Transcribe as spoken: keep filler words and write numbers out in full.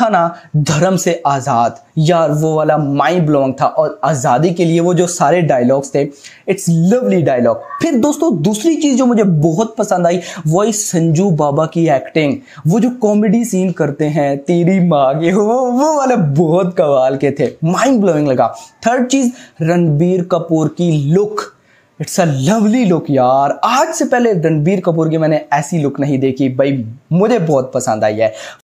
था ना धर्म से आज़ाद, यार वो वाला माइंड ब्लोइंग था। और आज़ादी के लिए वो जो सारे डायलॉग्स थे, इट्स लवली डायलॉग। फिर दोस्तों दूसरी चीज़ जो मुझे बहुत पसंद आई वो इस संजू बाबा की एक्टिंग। वो जो कॉमेडी सीन करते हैं, तेरी माँ के, वो वो वाले बहुत कमाल के थे, माइंड ब्लोइंग लगा। थर्ड चीज़ रणबीर कपूर की look, it's a lovely look यार। आज से पहले रणबीर कपूर की मैंने ऐसी लुक नहीं देखी भाई, मुझे बहुत पसंद आई है।